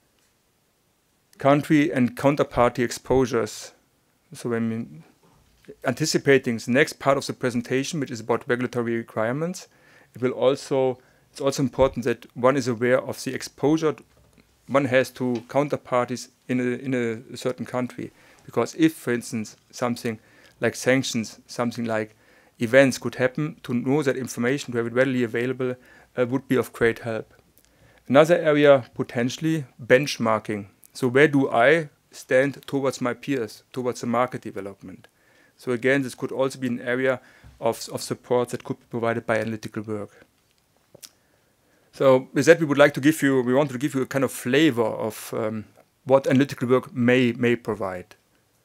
country and counterparty exposures. So when we anticipating the next part of the presentation, which is about regulatory requirements, it will also, it's also important that one is aware of the exposure one has to counterparties in a, in a certain country. Because if, for instance, something like sanctions, something like events could happen, to know that information, to have it readily available, uh, would be of great help. Another area, potentially, benchmarking. So where do I stand towards my peers, towards the market development? So again, this could also be an area of, of support that could be provided by analytical work. So with that, we would like to give you, we want to give you a kind of flavor of um, what analytical work may, may provide.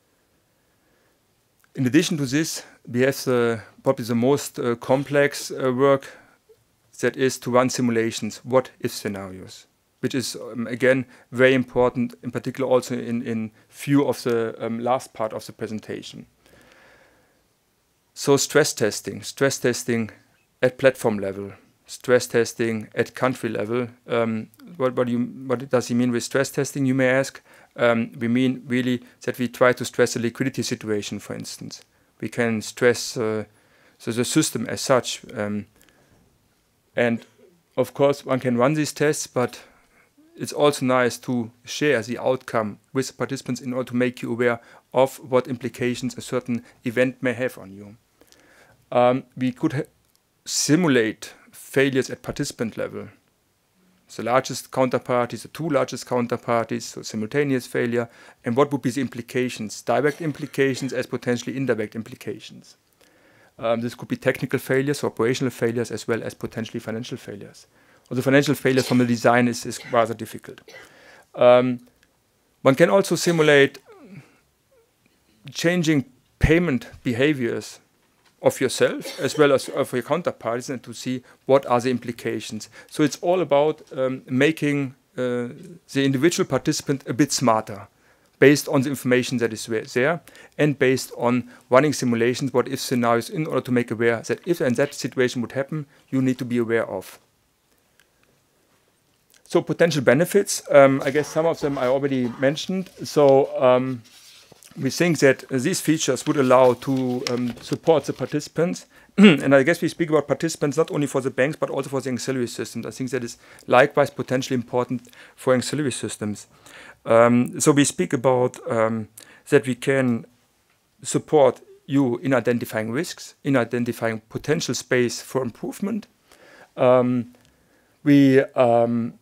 In addition to this, we have the, probably the most uh, complex uh, work, that is to run simulations, what-if scenarios, which is, um, again, very important, in particular also in, in view of the um, last part of the presentation. So stress testing, stress testing at platform level. stress testing at country level. Um, what, what, you, what does he mean with stress testing, you may ask? Um, we mean really that we try to stress a liquidity situation, for instance. We can stress uh, so the system as such. Um, and of course, one can run these tests, but it's also nice to share the outcome with participants in order to make you aware of what implications a certain event may have on you. Um, we could simulate failures at participant level. The largest counterparties, the two largest counterparties, so simultaneous failure, and what would be the implications, direct implications as potentially indirect implications. Um, this could be technical failures, operational failures, as well as potentially financial failures. Although financial failures from the design is, is rather difficult. Um, one can also simulate changing payment behaviors of yourself as well as of your counterparties and to see what are the implications. So it's all about um, making uh, the individual participant a bit smarter based on the information that is there and based on running simulations, what if scenarios, in order to make aware that if and that situation would happen, you need to be aware of. So potential benefits, um, I guess some of them I already mentioned. So um, we think that these features would allow to um, support the participants. And I guess we speak about participants not only for the banks, but also for the ancillary systems. I think that is likewise potentially important for ancillary systems. Um, so we speak about um, that we can support you in identifying risks, in identifying potential space for improvement. Um, we um,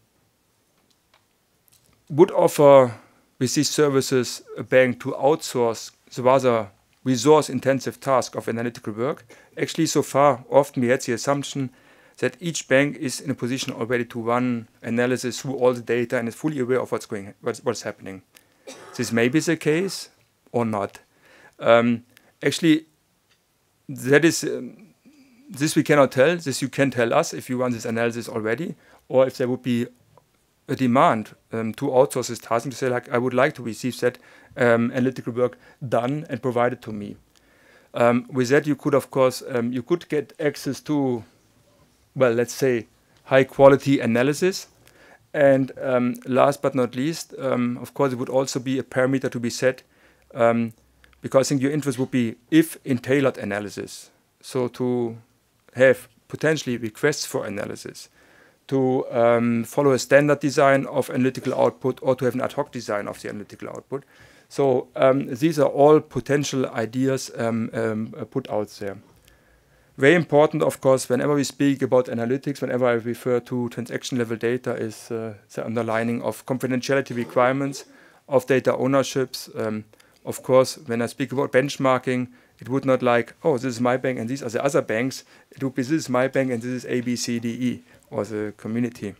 would offer with these services a bank to outsource the rather resource-intensive task of analytical work. Actually, so far, often we had the assumption that each bank is in a position already to run analysis through all the data and is fully aware of what's going, what's, what's happening. This may be the case or not. Um, actually, that is um, this we cannot tell. This you can tell us if you run this analysis already, or if there would be a demand um, to outsource this task and to say, like, I would like to receive that um, analytical work done and provided to me. Um, with that, you could, of course, um, you could get access to, well, let's say, high-quality analysis. And um, last but not least, um, of course, it would also be a parameter to be set, um, because I think your interest would be if in tailored analysis. So to have potentially requests for analysis, to um, follow a standard design of analytical output, or to have an ad hoc design of the analytical output. So um, these are all potential ideas um, um, put out there. Very important, of course, whenever we speak about analytics, whenever I refer to transaction-level data, is uh, the underlining of confidentiality requirements, of data ownerships. Um, of course, when I speak about benchmarking, it would not like, oh, this is my bank and these are the other banks. It would be, this is my bank and this is A, B, C, D, E, or the community.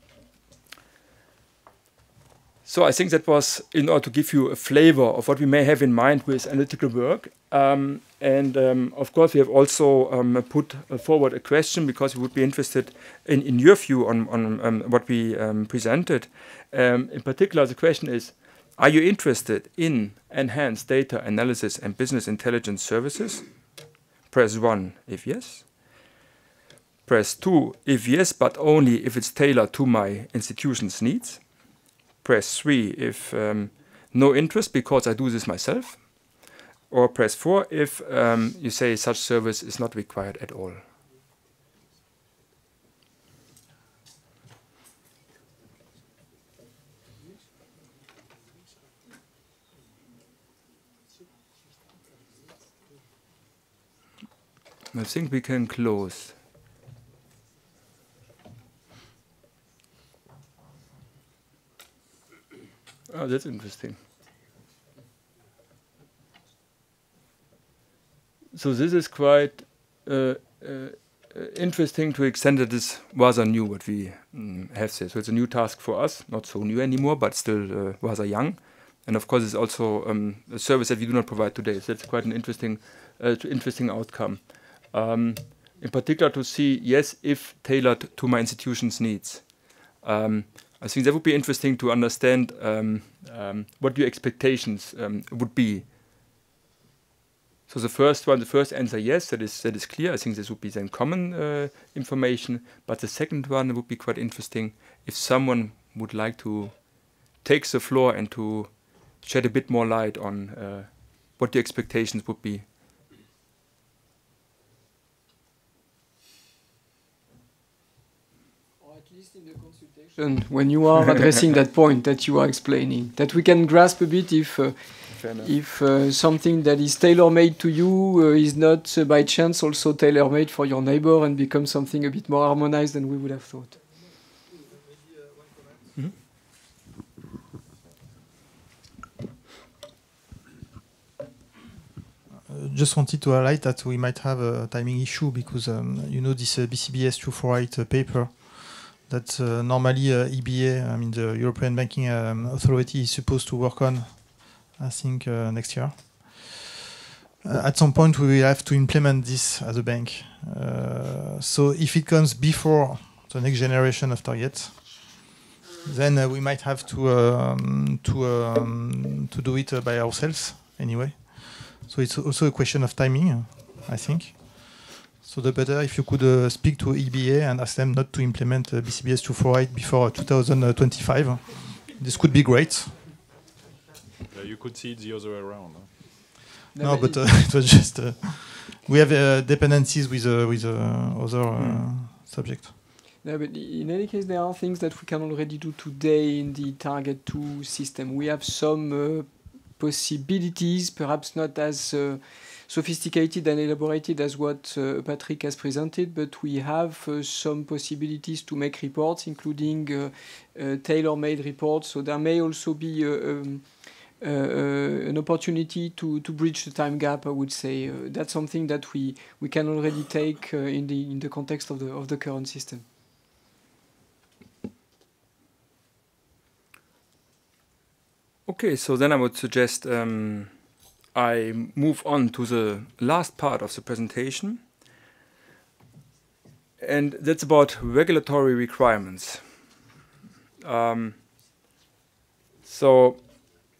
So I think that was in order to give you a flavor of what we may have in mind with analytical work. Um, and um, of course, we have also um, put forward a question because we would be interested in, in your view on, on um, what we um, presented. Um, in particular, the question is, are you interested in enhanced data analysis and business intelligence services? Press one if yes. Press two if yes, but only if it's tailored to my institution's needs. Press three if um, no interest because I do this myself. Or press four if um, you say such service is not required at all. I think we can close. Oh, that's interesting. So this is quite uh, uh, interesting to extend that this rather new what we um, have said. So it's a new task for us, not so new anymore, but still uh, rather young. And of course, it's also um, a service that we do not provide today. So that's quite an interesting, uh, interesting outcome. Um, in particular, to see yes, if tailored to my institution's needs. Um, I think that would be interesting to understand um, um, what your expectations um, would be So the first one, the first answer, yes, that is that is clear. I think this would be then common uh, information. But the second one would be quite interesting if someone would like to take the floor and to shed a bit more light on uh, what the expectations would be. Or at least in the consultation, when you are addressing that point that you are explaining, that we can grasp a bit if uh, if uh, something that is tailor-made to you uh, is not uh, by chance also tailor-made for your neighbor and becomes something a bit more harmonized than we would have thought. Mm-hmm. Just wanted to highlight that we might have a timing issue because um, you know this uh, B C B S two forty-eight uh, paper that uh, normally uh, E B A, I mean the European Banking um, Authority, is supposed to work on, I think, uh, next year. Uh, at some point we will have to implement this as a bank. Uh, so if it comes before the next generation of targets, then uh, we might have to um, to um, to do it uh, by ourselves anyway. So it's also a question of timing, I think. So the better if you could uh, speak to E B A and ask them not to implement uh, B C B S two forty-eight before two thousand twenty-five. This could be great. Uh, you could see it the other way around. Huh? No, but uh, it was just uh, we have uh, dependencies with uh, with uh, other uh, mm. subject. No, but in any case, there are things that we can already do today in the target two system. We have some uh, possibilities, perhaps not as uh, sophisticated and elaborated as what uh, Patrick has presented, but we have uh, some possibilities to make reports, including uh, uh, tailor-made reports. So there may also be uh, um, uh, uh, an opportunity to, to bridge the time gap, I would say. Uh, that's something that we, we can already take uh, in the in the context of the of the current system. Okay, so then I would suggest um, I move on to the last part of the presentation. And that's about regulatory requirements. Um, so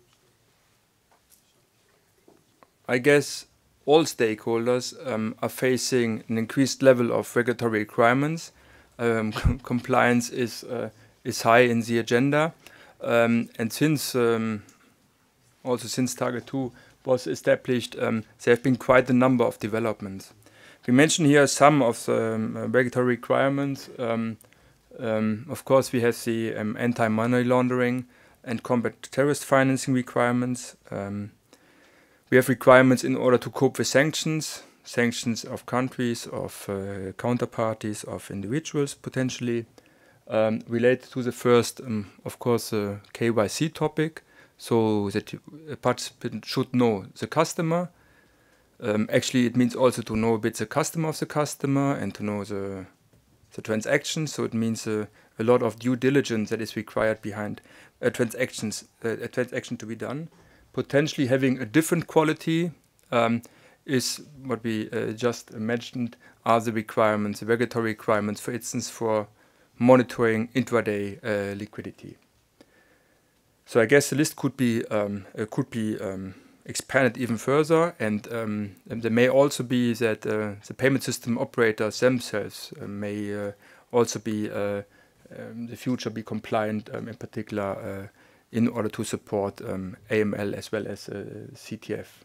I guess all stakeholders um, are facing an increased level of regulatory requirements. Um, com compliance is, uh, is high in the agenda. Um, and since um, also since Target two was established, um, there have been quite a number of developments. We mention here some of the um, uh, regulatory requirements. Um, um, of course, we have the um, anti-money laundering and combat terrorist financing requirements. Um, we have requirements in order to cope with sanctions, sanctions of countries, of uh, counterparties, of individuals potentially. Um, related to the first, um, of course, the uh, K Y C topic, so that a participant should know the customer. Um, actually, it means also to know a bit the customer of the customer and to know the, the transaction. So it means uh, a lot of due diligence that is required behind uh, transactions, uh, a transaction to be done. Potentially having a different quality um, is what we uh, just mentioned are the requirements, the regulatory requirements, for instance, for monitoring intraday uh, liquidity. So I guess the list could be um, uh, could be um, expanded even further, and, um, and there may also be that uh, the payment system operators themselves uh, may uh, also be uh, um, the future be compliant, um, in particular uh, in order to support um, A M L as well as uh, C T F.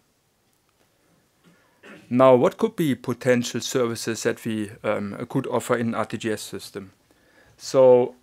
Now, what could be potential services that we um, could offer in an R T G S system? So,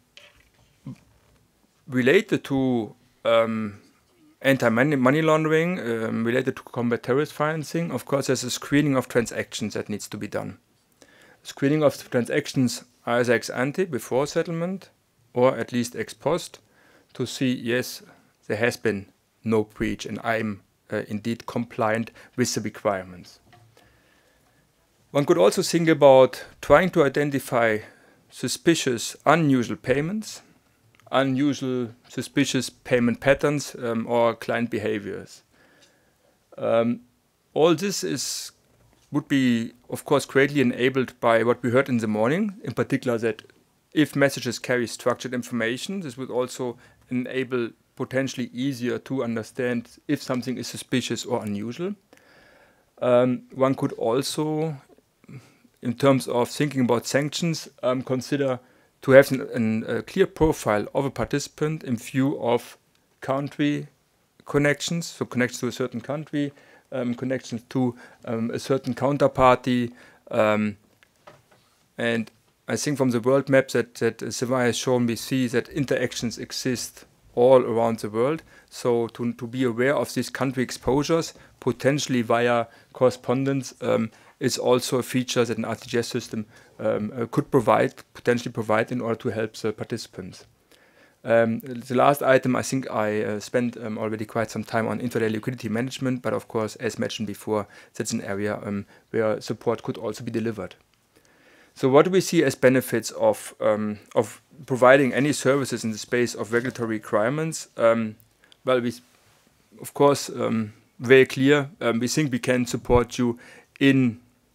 related to um, anti-money money laundering, um, related to combat terrorist financing, of course, there's a screening of transactions that needs to be done. Screening of transactions either ex ante, before settlement, or at least ex post, to see, yes, there has been no breach and I'm uh, indeed compliant with the requirements. One could also think about trying to identify suspicious, unusual payments, unusual, suspicious payment patterns, um, or client behaviors. Um, all this is would be, of course, greatly enabled by what we heard in the morning, in particular that if messages carry structured information, this would also enable potentially easier to understand if something is suspicious or unusual. Um, one could also, in terms of thinking about sanctions, um, consider to have an, an, a clear profile of a participant in view of country connections, so connections to a certain country, um, connections to um, a certain counterparty, um, and I think from the world map that, that Sylvain has shown, we see that interactions exist all around the world. So to, to be aware of these country exposures, potentially via correspondence, um, is also a feature that an R T G S system um, uh, could provide, potentially provide in order to help the participants. Um, the last item, I think I uh, spent um, already quite some time on intraday liquidity management, but of course, as mentioned before, that's an area um, where support could also be delivered. So what do we see as benefits of, um, of providing any services in the space of regulatory requirements? Um, well, we, of course, um, very clear, um, we think we can support you in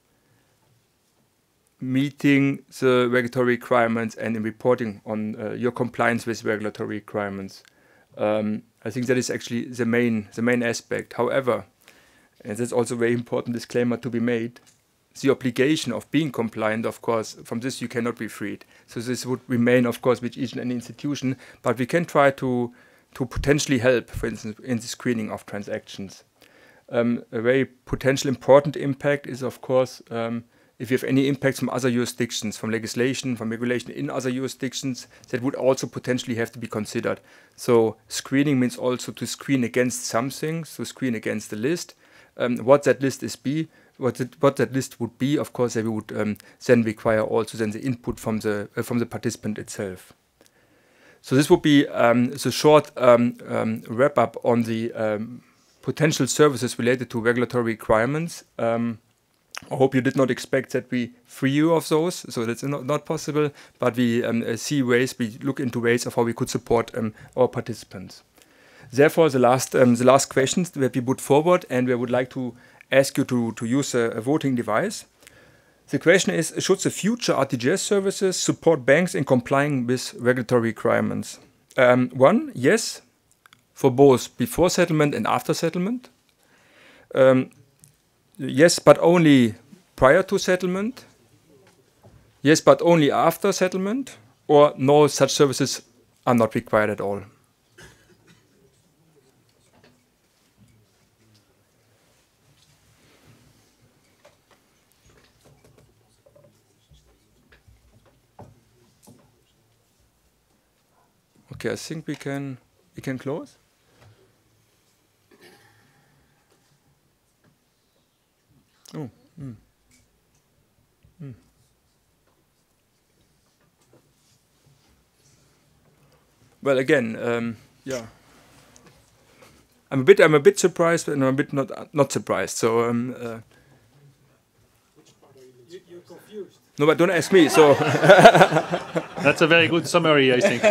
meeting the regulatory requirements and in reporting on uh, your compliance with regulatory requirements. Um, I think that is actually the main, the main aspect. However, and that's also a very important disclaimer to be made, the obligation of being compliant, of course, from this you cannot be freed. So this would remain, of course, with each and any institution, but we can try to, to potentially help, for instance, in the screening of transactions. Um, a very potential important impact is, of course, um, if you have any impacts from other jurisdictions, from legislation, from regulation in other jurisdictions, that would also potentially have to be considered. So screening means also to screen against something, to screen against the list. Um, what that list is be, what, it, what that list would be, of course, they would um, then require also then the input from the uh, from the participant itself. So this would be um, the short um, um, wrap up on the um, potential services related to regulatory requirements. Um, I hope you did not expect that we free you of those, so that's not, not possible, but we um, uh, see ways, we look into ways of how we could support um, our participants. Therefore, the last, um, the last questions that we put forward, and we would like to ask you to, to use a, a voting device. The question is, should the future R T G S services support banks in complying with regulatory requirements? Um, one, yes, for both before settlement and after settlement. Um, Yes, but only prior to settlement. Yes, but only after settlement. Or no, such services are not required at all. Okay, I think we can we can close. Oh. Mm. Mm. Well, again, um, yeah, I'm a bit, I'm a bit surprised, and I'm a bit not, uh, not surprised. So, um, uh, You, you're confused. no, but don't ask me. So, That's a very good summary, I think.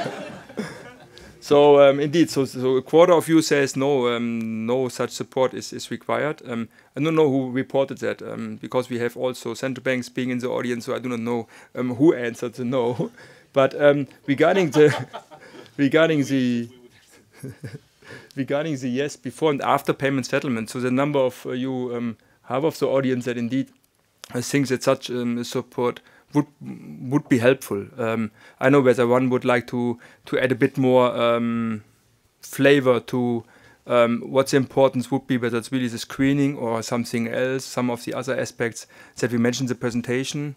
so um, indeed, so, so a quarter of you says no, um, no such support is is required. Um, I don't know who reported that, um, because we have also central banks being in the audience, so I do not know um, who answered the no. But um, regarding the regarding the regarding the yes before and after payment settlement, so the number of uh, you um, half of the audience that indeed uh, thinks that such um, support would would be helpful. Um, I know whether one would like to to add a bit more um, flavor to um, what the importance would be, whether it's really the screening or something else, some of the other aspects that we mentioned in the presentation.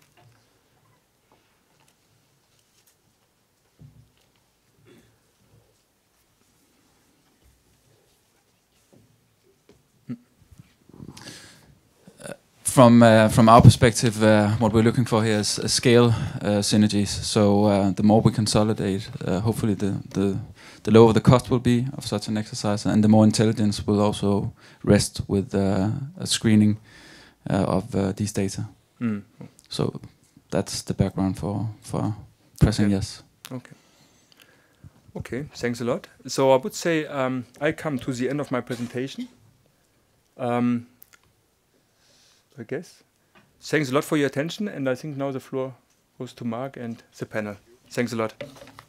From uh, from our perspective, uh, what we're looking for here is uh, scale uh, synergies. So uh, the more we consolidate, uh, hopefully the, the the lower the cost will be of such an exercise, and the more intelligence will also rest with uh, a screening uh, of uh, these data. Mm. So that's the background for for pressing Okay. yes. Okay. Okay. Thanks a lot. So I would say um, I come to the end of my presentation. Um, I guess. Thanks a lot for your attention, and I think now the floor goes to Mark and the panel. Thanks a lot.